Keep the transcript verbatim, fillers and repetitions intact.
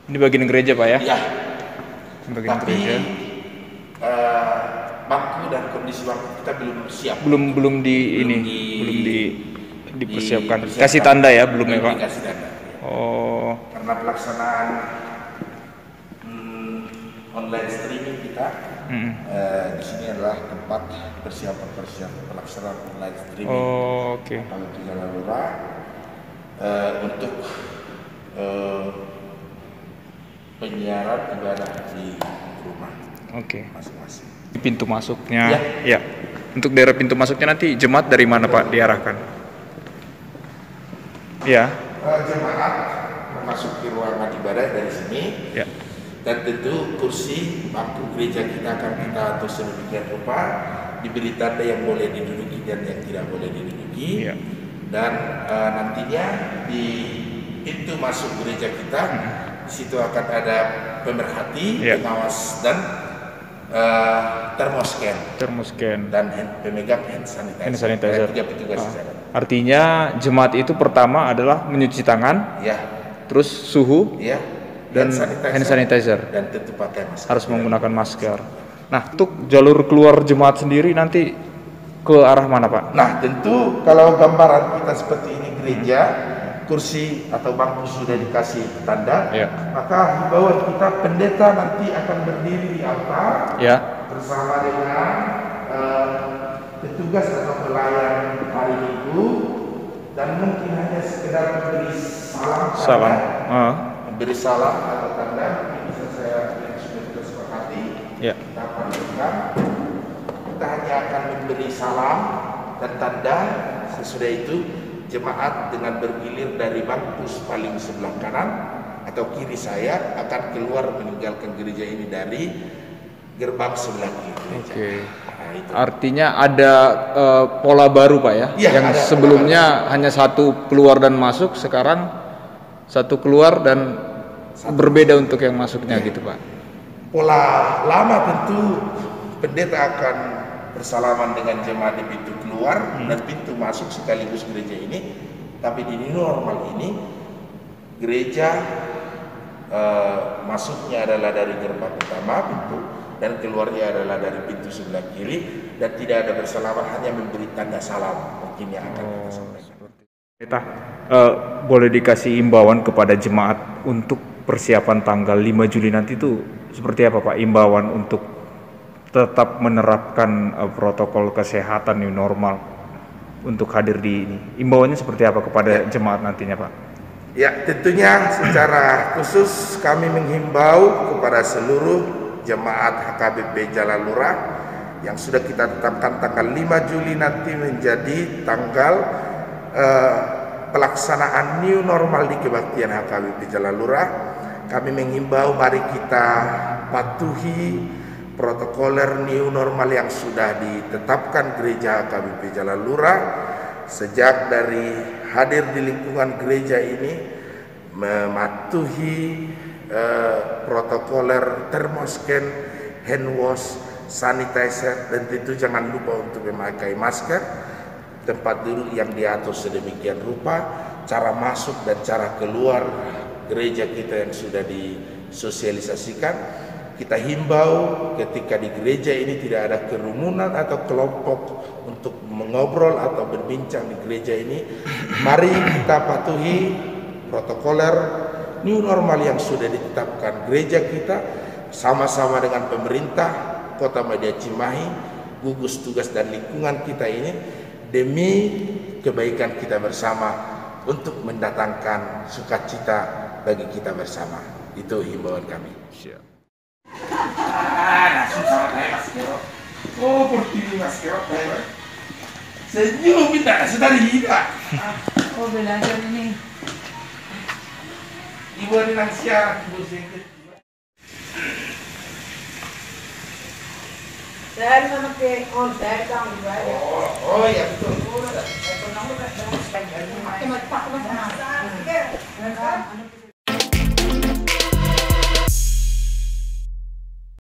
Di bagian gereja Pak ya? Iya. Bagian Tapi gereja. uh, bangku dan kondisi bangku kita belum siap. Belum belum di belum ini, di, belum di dipersiapkan. dipersiapkan. Kasih tanda ya belum ya Belum Pak? dikasih tanda. Oh. Karena pelaksanaan hmm, online streaming kita Mm. uh, di sini adalah tempat persiapan persiapan pelaksanaan online streaming. Oh, oke. Okay. Kalau di Jalan Lurah uh, untuk uh, penyiaran ibadah di rumah. Oke. Okay. Masing-masing. Pintu masuknya, ya. ya. Untuk daerah pintu masuknya nanti jemaat dari mana Pak diarahkan? Ya. Uh, jemaat memasuki ruangan ibadah dari sini. Ya. Dan tentu kursi bangku gereja kita akan kita atur sedemikian rupa, diberi tanda yang boleh diduduki dan yang tidak boleh diduduki. Ya. Dan uh, nantinya di pintu masuk gereja kita, hmm. di situ akan ada pemerhati, ya. Pengawas dan uh, termoscan, termoscan dan hand, pemegang hand sanitizer. Hand sanitizer. Tiga petugas di sana. Artinya jemaat itu pertama adalah mencuci tangan, ya. Terus suhu, ya. Dan hand sanitizer, hand sanitizer. Dan tentu pakai masker. Harus menggunakan masker. Nah, untuk jalur keluar jemaat sendiri nanti ke arah mana Pak? Nah, tentu kalau gambaran kita seperti ini gereja, hmm. kursi atau bangku sudah dikasih tanda, ya. Maka himbauan kita pendeta nanti akan berdiri di altar, ya. Bersama dengan uh, petugas atau pelayan hari Minggu, dan mungkin hanya sekedar memberi salam. Salam. Uh. Memberi salam atau tanda, ini bisa saya yang sudah kita sepakati. Ya. Kita akan lakukan. Kita hanya akan memberi salam dan tanda. Sesudah itu jemaat dengan bergilir dari bangku paling sebelah kanan atau kiri saya akan keluar meninggalkan gereja ini dari gerbang sebelah kiri gereja. Oke. Nah, itu. Artinya ada uh, pola baru Pak ya? Ya, yang sebelumnya hanya satu keluar dan masuk, sekarang satu keluar dan satu berbeda untuk yang masuknya, ya. Gitu Pak. Pola lama tentu pendeta akan bersalaman dengan jemaat di pintu keluar, hmm. dan pintu masuk sekaligus gereja ini. Tapi di new normal ini gereja uh, masuknya adalah dari gerbang utama pintu dan keluarnya adalah dari pintu sebelah kiri, dan tidak ada bersalaman, hanya memberi tanda salam mungkin yang akan kita sampaikan. Pendeta, uh, boleh dikasih imbauan kepada jemaat untuk persiapan tanggal lima Juli nanti itu seperti apa Pak? Imbauan untuk tetap menerapkan uh, protokol kesehatan new normal untuk hadir di ini. Imbauannya seperti apa kepada ya. Jemaat nantinya Pak? Ya, tentunya secara khusus kami menghimbau kepada seluruh jemaat H K B P Jalan Lurah yang sudah kita tetapkan tanggal lima Juli nanti menjadi tanggal Uh, pelaksanaan new normal di kebaktian H K B P Jalan Lurah. Kami menghimbau mari kita patuhi protokoler new normal yang sudah ditetapkan gereja H K B P Jalan Lurah. Sejak dari hadir di lingkungan gereja ini mematuhi uh, protokoler termoscan, hand wash, sanitizer, dan tentu jangan lupa untuk memakai masker. Tempat duduk yang diatur sedemikian rupa, cara masuk dan cara keluar gereja kita yang sudah disosialisasikan. Kita himbau ketika di gereja ini tidak ada kerumunan atau kelompok untuk mengobrol atau berbincang di gereja ini. Mari kita patuhi protokoler new normal yang sudah ditetapkan gereja kita, sama-sama dengan pemerintah Kota Madia Cimahi, gugus tugas dan lingkungan kita ini, demi kebaikan kita bersama untuk mendatangkan sukacita bagi kita bersama. Itu himbauan kami. Siap. Ah, susah Mas Kero. Oh, seperti Mas Kero. Senyum minta sudah hidup. Oh, belajar ini. Ibu ada nang siaran, ibu singkat. Dari mana ke oh dari kamu juga ya. Oh, oh ya betul. Ekonomi kan banyak. Pakai mata pakai mata.